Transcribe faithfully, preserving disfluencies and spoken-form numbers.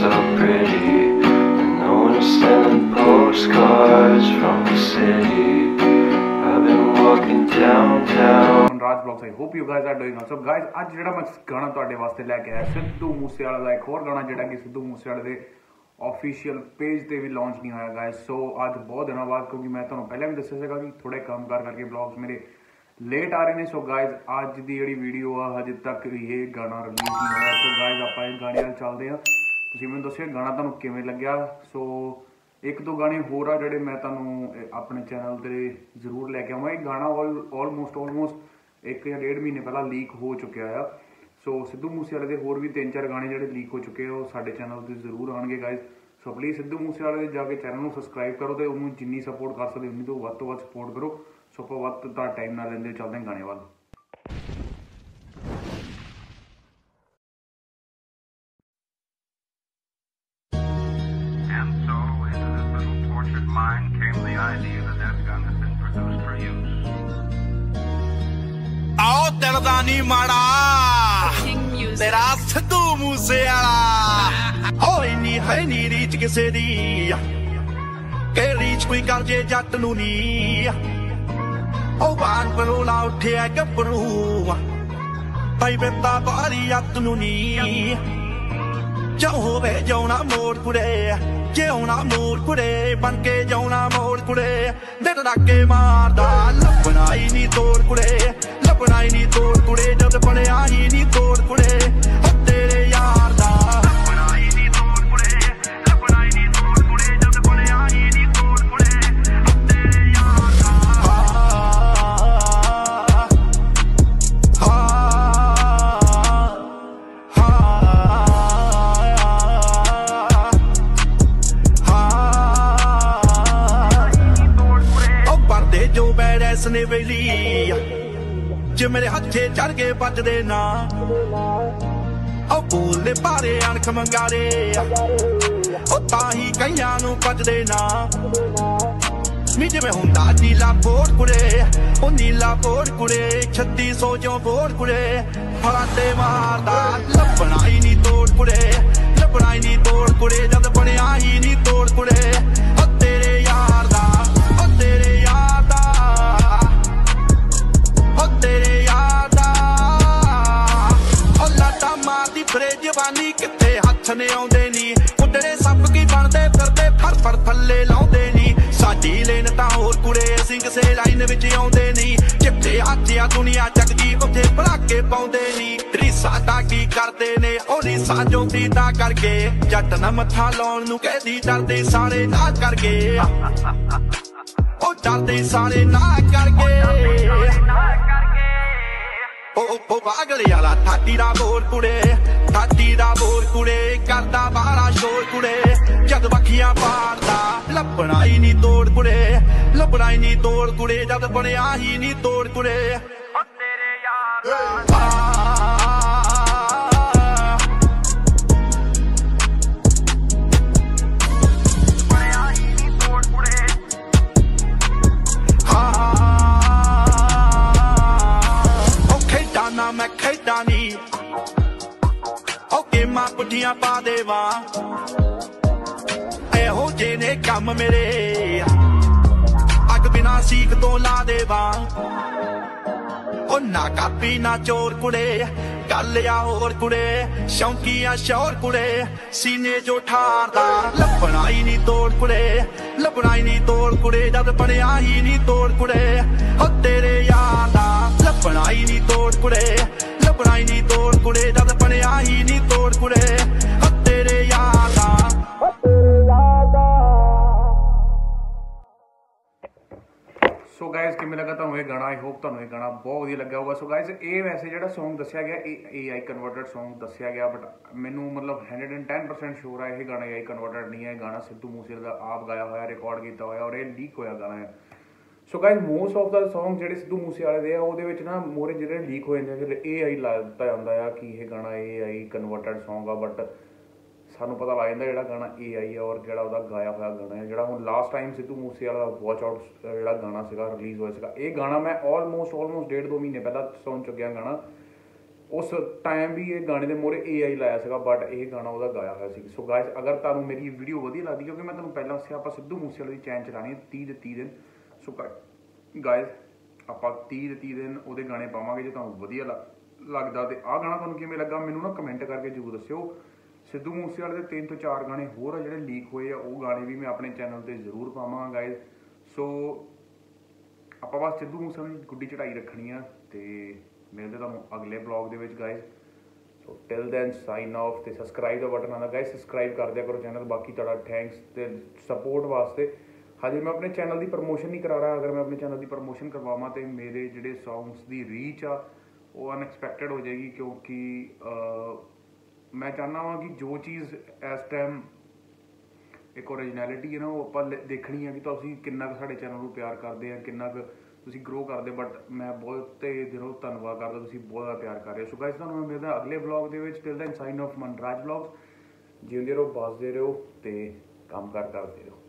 so pretty, and no one's sending postcards from the city. I've been walking downtown. Raj Vlogs, I hope you guys are doing well. So guys, आज जेड़ा मैं गाना तुहाडे वास्ते लेके आया सिद्धू मूसेवाला दा एक और गाना जेड़ा कि सिद्धू मूसेवाले दे ऑफिशियल पेज ते भी लॉन्च नहीं होया गाइस। सो आज बहुत दिनों बाद, क्योंकि मैं तुहानू पहले भी दस्सिया सीगा कि थोड़े काम कार करके ब्लॉग्स मेरे लेट आ रहे हैं। सो गाइज अज की जी वीडियो आ हजे तक ये गाना रिलीज नहीं होया। सो गाइज आप गाने वाल चलते हैं, तुसीं मैनूं दस्सिओ गाना तुहानूं किवें लग्गिया। सो एक दो गाने होर आ जिहड़े मैं तुहानूं अपने चैनल ते जरूर लैके आवां। एक गाना ऑलमोस्ट ऑलमोस्ट एक या डेढ़ महीने पहला लीक हो चुकिया है। सो सिद्धू मूसेवाले दे होर भी तीन चार गाने जिहड़े लीक हो चुके हैं वो साडे चैनल ते जरूर आउणगे guys. So please Sidhu Moosewale दे जाके चैनल नूं सबसक्राइब करो तो उन्होंने जिन्नी सपोर्ट कर सकते उन्नी तो वध तो वध सपोर्ट करो। सो ਆਪਾਂ वक्त ਦਾ टाइम ना लेंदे चलते हैं गाने वाल। And so into this little tortured mind came the idea that that gun had been produced for use. आओ तेरा नी माड़ा तेरा सिद्धू मूसेवाला होई नी है नी रीच किसे दी के रीच कोई कर जे जट नू नी ਉਹ ਬਾਣ ਪਰੋਲਾ ਉੱਠਿਆ ਗੱਭਰੂ ਪਾਈ ਬੇਤਾ ਬਾਰੀ ਅੱਤ ਨੂੰ ਨੀ ਜੋ ਹੋਵੇ ਜਾਉਣਾ ਮੋੜ ਕੁੜੇ ਜਿਉਣਾ ਮੋੜ ਕੁੜੇ ਬਣ ਕੇ ਜਾਉਣਾ ਮੋੜ ਕੁੜੇ ਦਿਲ ਰੱਕੇ ਮਾਰਦਾ ਲੱਭਣਾ ਹੀ ਨਹੀਂ ਤੋੜ ਕੁੜੇ ਲੱਭਣਾ ਹੀ ਨਹੀਂ ਤੋੜ ਕੁੜੇ ਜਦ ਬਣਿਆ ਹੀ ਨਹੀਂ ਤੋੜ ਕੁੜੇ ਉਹ ਤੇਰੇ ਯਾਰ ਦਾ ਲੱਭਣਾ ਹੀ ਨਹੀਂ ਤੋੜ ਕੁੜੇ ਲੱਭਣਾ ਹੀ ਨਹੀਂ ਤੋੜ ਕੁੜੇ ਜਦ ਬਣਿਆ ਹੀ ਨਹੀਂ ਤੋੜ ਕੁੜੇ ਉਹ ਤੇਰੇ ਯਾਰ ਦਾ ਨੇ ਵੇਲੀ ਜੇ ਮੇਰੇ ਹੱਥੇ ਚੜ ਕੇ ਵੱਜਦੇ ਨਾ ਉਹ ਬੋਲਦੇ ਭਾਰੇ ਅਣਖ ਮੰਗਾਰੇ ਉਹ ਤਾਂ ਹੀ ਕਈਆਂ ਨੂੰ ਵੱਜਦੇ ਨਾ ਨੀ ਜਿਵੇਂ ਹੁੰਦਾ ਨੀਲਾ ਬੋੜ ਕੁੜੇ ਉਹ ਨੀਲਾ ਬੋੜ ਕੁੜੇ ਛੱਤੀ ਸੌ ਚੋਂ ਬੋੜ ਕੁੜੇ ਫਲਾਂ ਤੇ ਮਾਰਦਾ ਲੱਭਣਾ ਹੀ ਨਹੀਂ ਤੋੜ ਕੁੜੇ ਲੱਭਣਾ ਹੀ ਨਹੀਂ ਤੋੜ ਕੁੜੇ ਜਦ ਬਣਿਆ ਹੀ ਨਹੀਂ ਤੋੜ ਕੁੜੇ ਉਹ ਤੇਰੇ ਯਾਰ ਦਾ ਉਹ ਤੇਰੇ ਯਾਰ ਦਾ ਤੇਰੇ ਯਾਰ ਦਾ ਉਹ ਲਾਟਾ ਮਾਰਦੀ ਫਰੇ ਜਵਾਨੀ ਕਿੱਥੇ ਹੱਥ ਨੇ ਆਉਂਦੇ ਨੀ ਉੱਡੜੇ ਸੱਪ ਕੀ ਬਣਦੇ ਫਿਰਦੇ ਫਰ ਫਰ ਥੱਲੇ ਲਾਉਂਦੇ ਨੀ ਸਾਡੀ ਲੈਨ ਤਾਂ ਹੋਰ ਕੁੜੇ ਅਸੀਂ ਕਿਸੇ ਲਾਈਨ ਵਿੱਚ ਆਉਂਦੇ ਨੀ ਜਿੱਥੇ ਹੱਥ ਆ ਦੁਨੀਆ ਚੱਕਦੀ ਉੱਥੇ ਭੜਾਕੇ ਪਾਉਂਦੇ ਨੀ ਰੀਸਾਂ ਤਾਂ ਕੀ ਕਰਦੇ ਨੇ ਉਹ ਰੀਸਾਂ ਜੋਤੀ ਤਾਂ ਕਰਕੇ ਜੱਟ ਨਾ ਮੱਥਾ ਲਾਉਣ ਨੂੰ ਕਹਿਦੀ ਡਰਦੇ ਸਾਰੇ ਨਾ ਕਰਕੇ ਉਹ ਡਰਦੇ ਸਾਰੇ ਨਾ ਕਰਕੇ ਉਹ ਉਹ ਪਾਗਲ ਵਾਲਾ ਠਾਟੀ ਦਾ ਬੋਲ ਕੁੜੇ ਠਾਟੀ ਦਾ ਬੋਲ ਕੁੜੇ ਕਰਦਾ ਬਾਹਲਾ ਸ਼ੋਰ ਕੁੜੇ ਜਦ ਵੱਖੀਆਂ ਪਾੜਦਾ ਲੱਭਣਾ ਹੀ ਨਹੀਂ ਤੋੜ ਕੁੜੇ ਲੱਭਣਾ ਹੀ ਨਹੀਂ ਤੋੜ ਕੁੜੇ ਜਦ ਬਣਿਆ ਹੀ ਨਹੀਂ ਤੋੜ ਕੁੜੇ ਉਹ ਤੇਰੇ ਯਾਰ ਦਾ ਮੈਂ ਖੇਡਾਂ ਨੀ ਉਹ ਗੇਮਾਂ ਪੁੱਠੀਆਂ ਪਾ ਦੇਵਾਂ ਇਹੋ ਜਿਹੇ ਨੇ ਕੰਮ ਮੇਰੇ ਅੱਗ ਬਿਨਾ ਸੀਖ ਤੋਂ ਲਾ ਦੇਵਾਂ ਉਹ ਨਾ ਕਾਪੀ ਨਾ ਚੋਰ ਕੁੜੇ ਗੱਲ ਆ ਹੋਰ ਕੁੜੇ ਸ਼ੌਂਕੀਆਂ ਸ਼ੌਰ ਕੁੜੇ ਸੀਨੇ ਜੋ ਠਾਰਦਾ ਲੱਭਣਾ ਹੀ ਨਹੀਂ ਤੋੜ ਕੁੜੇ ਲੱਭਣਾ ਹੀ ਨਹੀਂ ਤੋੜ ਕੁੜੇ ਜਦ ਬਣਿਆ ਹੀ ਨਹੀਂ ਤੋੜ ਕੁੜੇ ਉਹ ਤੇਰੇ ਯਾਰ ਦਾ ਲੱਭਣਾ ਹੀ ਨਹੀਂ ਤੋੜ ਕੁੜੇ ਲੱਭਣਾ ਹੀ ਨਹੀਂ ਤੋੜ ਕੁੜੇ ਜਦ ਬਣਿਆ ਹੀ ਨਹੀਂ ਤੋੜ ਕੁੜੇ ਉਹ ਤੇਰੇ ਯਾਰ ਦਾ सो गाइज किमें लगा तुहानूं ये गाना, आई होप तुहानूं ये गाना बहुत वधिया लग्या होगा। सो गाइज ये वैसे जो सॉन्ग दस्सिया गया ए आई कन्वर्टेड सॉन्ग दस्सिया गया, बट मैनू मतलब hundred and ten percent sure है ये गाना ए आई कन्वर्टेड नहीं है। गाना सिद्धू मूसेवाले का आप गाया हुआ रिकॉर्ड किया हुआ और ये लीक होया गाना है। So guys most of the song जो सिद्धू मूसेवाले दे वो ना मोरे जो लीक हो जाते फिर ए आई ला दिता जाता है कि यह गाना ए आई कन्वर्टेड सॉन्ग आ, बट सानू पता लग जाता जो गाना ए आई है और जो गाया हुआ गाना है जो हम last time Sidhu Moosewala watch out जो गाना से रिलीज़ होया। ये गाना मैं ऑलमोस्ट ऑलमोस्ट डेढ़ दो महीने पहला सुन चुकिया गाना। उस टाइम भी ये गाने के मोहरे ए आई लाया ਸੀਗਾ बट ये गाना ਉਹਦਾ गाया ਹੋਇਆ ਸੀ। सो गाइस अगर ਤੁਹਾਨੂੰ ਮੇਰੀ ਵੀਡੀਓ ਵਧੀਆ ਲੱਗਦੀ ਕਿਉਂਕਿ ਮੈਂ ਤੁਹਾਨੂੰ ਪਹਿਲਾਂ ਦੱਸਿਆ ਆਪਾਂ ਸਿੱਧੂ ਮੂਸੇਵਾਲੇ ਦੀ ਚੈਨ ਚਲਾਣੀ ਹੈ तीस ਦੇ तीस ਦਿਨ। ਸੋ गाइस ਆਪਾਂ तीस ਦੇ तीस ਦਿਨ ਉਹਦੇ ਗਾਣੇ ਪਾਵਾਂਗੇ। ਜੇ ਤੁਹਾਨੂੰ ਵਧੀਆ ਲੱਗਦਾ ਤੇ ਆਹ ਗਾਣਾ ਤੁਹਾਨੂੰ ਕਿਵੇਂ ਲੱਗਾ ਮੈਨੂੰ ਨਾ ਕਮੈਂਟ ਕਰਕੇ ਜ਼ਰੂਰ ਦੱਸਿਓ। ਸਿੱਧੂ ਮੂਸੇਵਾਲੇ ਦੇ ਤਿੰਨ ਤੋਂ ਚਾਰ ਗਾਣੇ ਹੋਰ ਆ ਜਿਹੜੇ ਲੀਕ ਹੋਏ ਆ, ਉਹ ਗਾਣੇ ਵੀ ਮੈਂ ਆਪਣੇ ਚੈਨਲ ਤੇ ਜ਼ਰੂਰ ਪਾਵਾਂਗਾ ਗਾइस। ਸੋ ਆਪਾਂ ਬਸ ਸਿੱਧੂ ਮੂਸੇਵਾਲੇ ਦੀ ਗੁੱਡੀ ਚੜਾਈ ਰੱਖਣੀ ਆ ਤੇ ਮਿਲਦੇ ਤੁਹਾਨੂੰ ਅਗਲੇ ਬਲੌਗ ਦੇ ਵਿੱਚ guys. So till then sign off ਤੇ ਸਬਸਕ੍ਰਾਈਬ ਦਾ ਬਟਨ ਆਉਂਦਾ ਗਾइस, ਸਬਸਕ੍ਰਾਈਬ ਕਰ ਦਿਆ ਕਰੋ ਚੈਨਲ। ਬਾਕੀ ਤੁਹਾਡਾ ਥੈਂਕਸ ਤੇ ਸਪੋਰਟ ਵਾਸਤੇ। ਹਜੇ ਮੈਂ ਆਪਣੇ ਚੈਨਲ ਦੀ ਪ੍ਰਮੋਸ਼ਨ ਨਹੀਂ ਕਰਾ ਰਿਹਾ। ਅਗਰ ਮੈਂ ਆਪਣੇ ਚੈਨਲ ਦੀ ਪ੍ਰਮੋਸ਼ਨ ਕਰਵਾਵਾਂ ਤੇ ਮੇਰੇ ਜਿਹੜੇ ਸੌਂਗਸ ਦੀ ਰੀਚ ਆ ਉਹ ਅਨਐਕਸਪੈਕਟਡ ਹੋ ਜਾਏਗੀ ਕਿਉਂਕਿ ਮੈਂ ਚਾਹੁੰਦਾ ਹਾਂ ਕਿ ਜੋ ਚੀਜ਼ ਇਸ ਟਾਈਮ ਇੱਕ ਓਰੀਜਨੈਲਿਟੀ ਹੈ ਨਾ ਉਹ ਆਪਾਂ ਦੇਖਣੀ ਹੈ ਕਿ ਤੁਸੀਂ ਕਿੰਨਾ ਕੁ ਸਾਡੇ ਚੈਨਲ ਨੂੰ ਪਿਆਰ ਕਰਦੇ ਆ, ਕਿੰਨਾ ਕੁ ਤੁਸੀਂ ਗਰੋ ਕਰਦੇ। ਬਟ ਮੈਂ ਬਹੁਤੇ ਦਿਲੋਂ ਧੰਨਵਾਦ ਕਰਦਾ, ਤੁਸੀਂ ਬਹੁਤ ਜ਼ਿਆਦਾ ਪਿਆਰ ਕਰ ਰਹੇ ਹੋ। ਸੋ ਗਾਇਸ ਤੁਹਾਨੂੰ ਮੈਂ ਮਿਲਦਾ ਅਗਲੇ ਵਲੌਗ ਦੇ ਵਿੱਚ। Till then sign off Manraj vlogs. ਜਿਉਂਦੇ ਰਹੋ, ਬਸਦੇ ਰਹੋ ਤੇ ਕੰਮ ਕਾਰ ਕਰਦੇ ਰਹੋ।